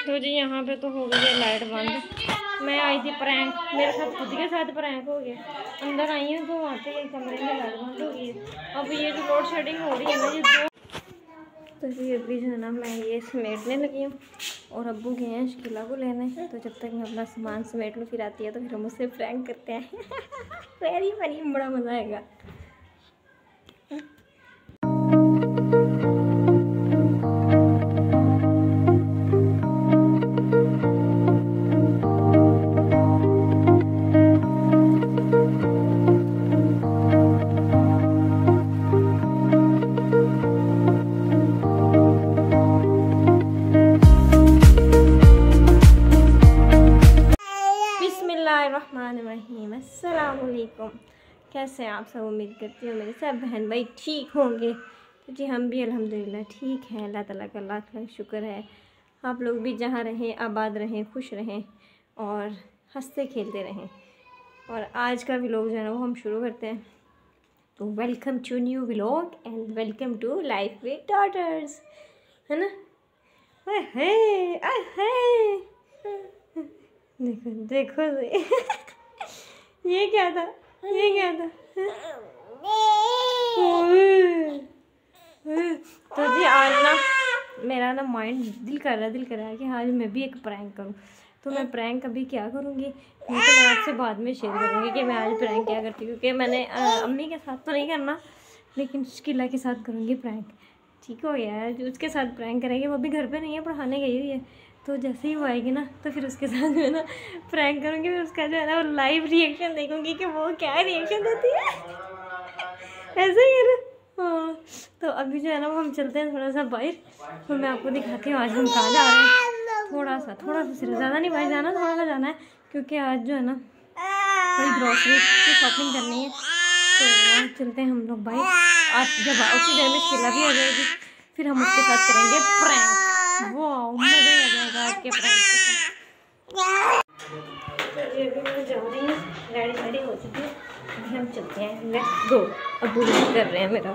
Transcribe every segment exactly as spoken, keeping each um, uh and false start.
तो जी यहाँ पे तो हो गई है लाइट बंद। मैं आई थी प्रैंक, मेरे साथ खुद के साथ प्रैंक हो गया। अंदर आई हूँ तो वहाँ पे कमरे में लाइट बंद हो गई है। अब ये जो लोड शेडिंग हो रही है ना ये दो, तो जी अभी जो है ना मैं ये समेटने लगी हूँ और अब्बू गए हैं शकीला को लेने। तो जब तक मैं अपना सामान समेट लूँ फिर आती है तो फिर हम उससे प्रैंक करते हैं। वेरी फनी, बड़ा मज़ा आएगा। बिस्मिल्लाहिर्रहमानिर्रहीम, अस्सलाम वालेकुम। कैसे हैं आप सब? उम्मीद करती हूँ मेरे सब बहन भाई ठीक होंगे। तो जी हम भी अल्हम्दुलिल्लाह ठीक हैं। अल्लाह ताला का लाख लाख शुक्र है। आप लोग भी जहाँ रहें आबाद रहें, खुश रहें और हंसते खेलते रहें। और आज का व्लॉग जो है ना वो हम शुरू करते हैं। तो welcome to new vlog and welcome to life with daughters, है ना। देखो देखो ये क्या था, ये क्या था। तो जी आज ना मेरा ना माइंड दिल कर रहा है दिल कर रहा है कि आज मैं भी एक प्रैंक करूं। तो मैं प्रैंक अभी क्या करूंगी ये तो मैं आपसे बाद में शेयर करूंगी कि मैं आज प्रैंक क्या करती हूँ। क्योंकि मैंने आ, अम्मी के साथ तो नहीं करना, लेकिन शकीला के साथ करूँगी प्रैंक। ठीक हो गया है, जो उसके साथ प्रैंक करेंगे वो भी घर पे नहीं है, पढ़ाने गई हुई है। तो जैसे ही वो आएगी ना तो फिर उसके साथ जो है ना प्रैंक करूँगी। फिर उसका जो है ना वो लाइव रिएक्शन देखूँगी कि वो क्या रिएक्शन देती है। ऐसे ही है ना। हाँ तो अभी जो है ना वो हम चलते हैं थोड़ा सा बाहर। तो मैं आपको दिखाती हूँ आज हम कहाँ जा रहे हैं। थोड़ा सा थोड़ा सा सिर्फ, ज़्यादा नहीं बाहर जाना, थोड़ा सा जाना है। क्योंकि आज जो है ना थोड़ी ग्रॉसरी की शॉपिंग करनी है। तो चलते हैं हम लोग बाहर। आज जब उसी देर में शकीला भी आ जाएगी फिर हम उसके साथ करेंगे प्रैंक। वाह मज़ा आ जाएगा आज के प्रैंक के साथ। तो ये अभी मैं जा रही हूँ, रेडी रेडी हो चुकी है। अभी हम चलते हैं, लेट्स गो। अब्बू वेट कर रहे हैं मेरा।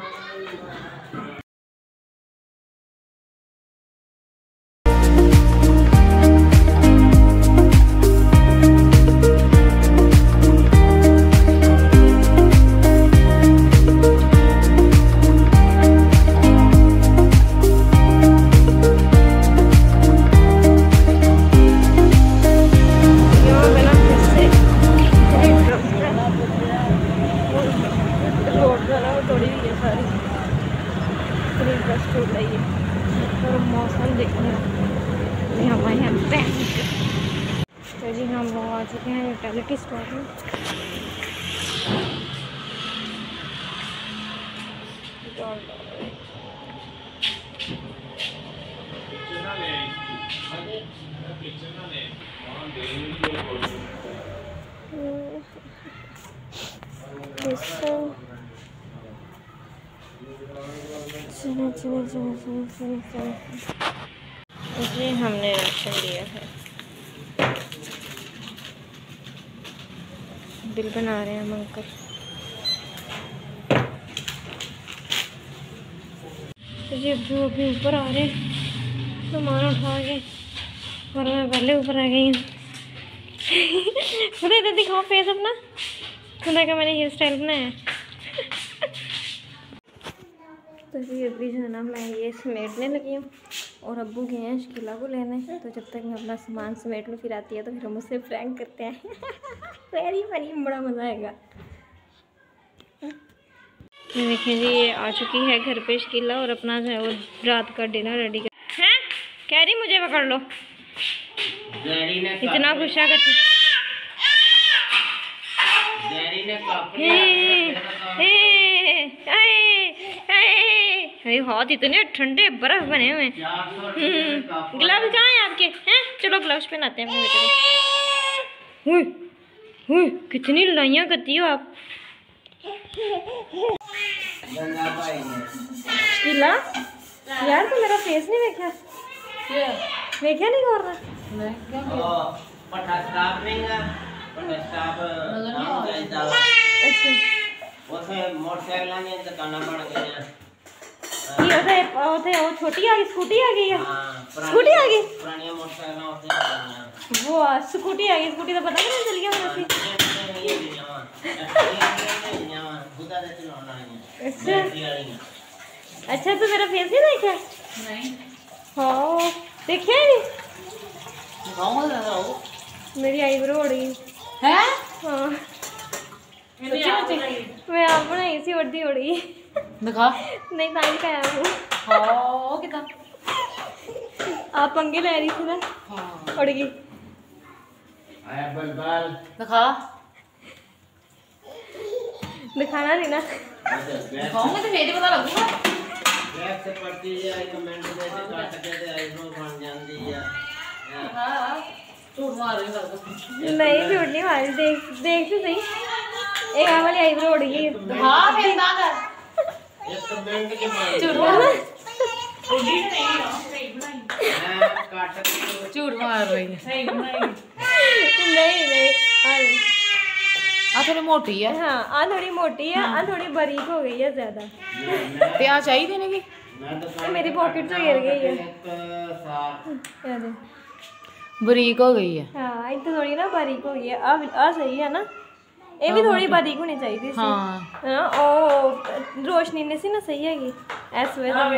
और मौसम देखने हम आए हैं बैंक। तो जी हम लोग आ चुके हैं यूटिलिटी स्टोर में। चलो चलो चलो चलो चलो चलो इसलिए हमने राशन लिया है। बिल बना रहे हैं हम अंकल। तो जी अभी अभी ऊपर आ रहे हैं सामान उठा के, और मैं पहले ऊपर आ गई हूँ। खुदा इधर दिखाओ फेस अपना, खुदा का मैंने हेयर स्टाइल बनाया है। तो जी अभी जो है ना मैं ये समेटने लगी हूँ और अब्बू गए हैं शकीला को लेने। तो जब तक मैं अपना सामान समेट लूँ फिर आती है तो फिर हम उससे प्रैंक करते हैं। वेरी फनी, बड़ा मज़ा आएगा। देखिए जी ये आ चुकी है घर पे शकीला और अपना जो है वो रात का डिनर रेडी कर हैं। कह रही मुझे पकड़ लो, इतना गुस्सा करती। हाथ इतने ठंडे बर्फ बने हुए। ग्लव्स कहाँ हैं आपके? हैं चलो ग्लव्स पहनाते हैं अपने बेटे को। हुई हुई कितनी लड़ाइयाँ करती हो आप। शकीला यार तो मेरा फेस नहीं देखा, देखा नहीं कर रहा। छोटी आ गई, स्कूटी आ गई है। स्कूटी आ गई वो स्कूटी आ गई, स्कूटी तो पता नहीं चल गया मेरे से। अच्छा अच्छा, तो मेरा फेस नहीं देखा? नहीं। हाँ देखिए नहीं, मेरी आईब्रो उड़ गई है। हाँ मैं आप बनाई सी वड्डी उड़ गई। दिखा नहीं ताई का है वो। हाँ कितना आप पंगे ले रही थी ना। हाँ उड़ गई। दिखा दिखाना नहीं ना, दिखाऊंगा तो फिर पता लगूगा। से पढ़ती है कमेंट दे दे काट के दे आईब्रो बन जाती है। हां झूठ मार रही है। नहीं झूठ नहीं मार, देख देख तो सही। एक आ वाली आईब्रो उड़ गई। हां फिर ना कर एक कमेंट के मार झूठ बोल उड़ी नहीं ना, सही बनाई मैं काट के झूठ मार रही है। सही बनाई नहीं नहीं आ थोड़ी मोटी है। हाँ आ थोड़ी मोटी है। हाँ। आ थोड़ी बारीक हो गई है ज्यादा। ते आ चाहिए देने की तो मेरी पॉकेट से गिर गई है। बारीक हो गई है। हाँ एक तो थोड़ी ना बारीक हो गई है। अब आ सही है ना, ये भी थोड़ी बारीक होनी चाहिए थी। हाँ हाँ ओ रोशनी ने सी ना सही है कि ऐसे वजह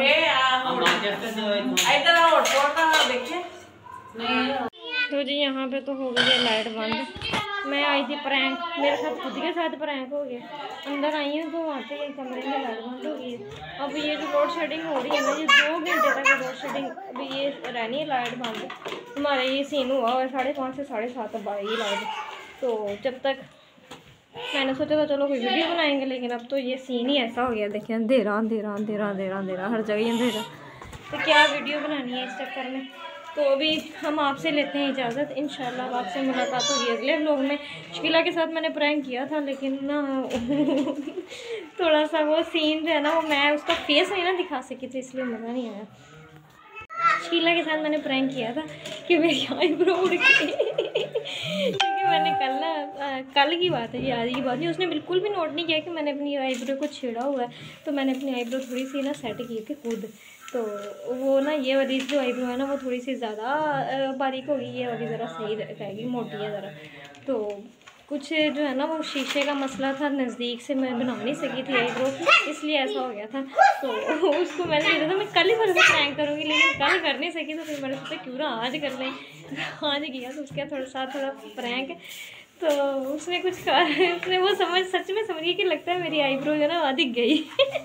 तो जी यहाँ पे तो हो गई है लाइट बंद। मैं आई थी प्रैंक, मेरे साथ खुद के साथ प्रैंक हो गया। अंदर आई हूँ तो वहाँ पे कमरे में लाइट बंद हो गई है। अब ये जो लोड शेडिंग हो रही है ना, ये दो घंटे तक लोड शेडिंग अभी ये रहनी है लाइट बंद। हमारा ये सीन हुआ और साढ़े पाँच से साढ़े सात तक आएगी लाइट। तो जब तक मैंने सोचा था चलो कोई वीडियो बनाएंगे, लेकिन अब तो ये सीन ही ऐसा हो गया। देखिए अंधेरा अंधेरा अंधेरा अंधेरा अंधेरा हर जगह अंधेरा, तो क्या वीडियो बनानी है इस चक्कर में। तो अभी हम आपसे लेते हैं इजाज़त। इंशाल्लाह आपसे मुलाकात होगी अगले व्लॉग में। शकीला के साथ मैंने प्रैंक किया था, लेकिन ना थोड़ा सा वो सीन जो है ना, वो मैं उसका फेस नहीं ना दिखा सकी थी, इसलिए मज़ा नहीं आया। शकीला के साथ मैंने प्रैंक किया था कि मेरी आईब्रो उड़ गई क्योंकि मैंने कल ना कल की बात है ये, आज की बात नहीं। उसने बिल्कुल भी नोट नहीं किया कि मैंने अपनी आईब्रो को छेड़ा हुआ है। तो मैंने अपनी आईब्रो थोड़ी सी ना सेट की थी खुद। तो वो ना ये वाली जो आईब्रो है ना, वो थोड़ी सी ज़्यादा बारीक होगी, ये वाली ज़रा सही रहेगी, मोटी है ज़रा। तो कुछ जो है ना वो शीशे का मसला था, नज़दीक से मैं बना नहीं सकी थी आईब्रो, इसलिए ऐसा हो गया था। तो उसको मैंने सोचा था मैं कल ही थोड़ा सा प्रैंक करूँगी, लेकिन कल कर नहीं सकी। तो फिर मैंने सोचा क्यों ना आज कर लें। आज किया तो उसके थोड़ा सा थोड़ा प्रैंक। तो उसने कुछ कहा, उसने वो समझ सच में समझ गई कि लगता है मेरी आईब्रो जो है ना अधिक गई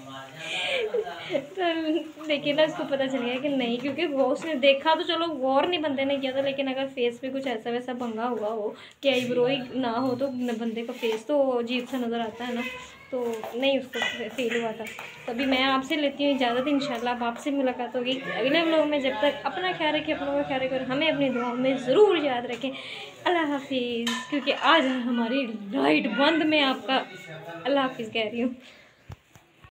तो लेकिन ना उसको पता चल गया कि नहीं, क्योंकि वो उसने देखा तो चलो गौर नहीं बंदे ने किया था, लेकिन अगर फेस पे कुछ ऐसा वैसा भंगा हुआ हो कि आईब्रो ही ना हो तो बंदे का फेस तो अजीब सा नज़र आता है ना। तो नहीं उसको फील हुआ था। तभी मैं आपसे लेती हूँ इजाज़त। इंशाल्लाह अब आपसे मुलाकात होगी अगले व्लॉग में। जब तक अपना ख्याल रखें, अपनों का ख्याल रखें, हमें अपनी दुआओं में ज़रूर याद रखें। अल्लाह हाफिज़। क्योंकि आज हमारी लाइट बंद, में आपका अल्लाह हाफिज़ कह रही हूँ।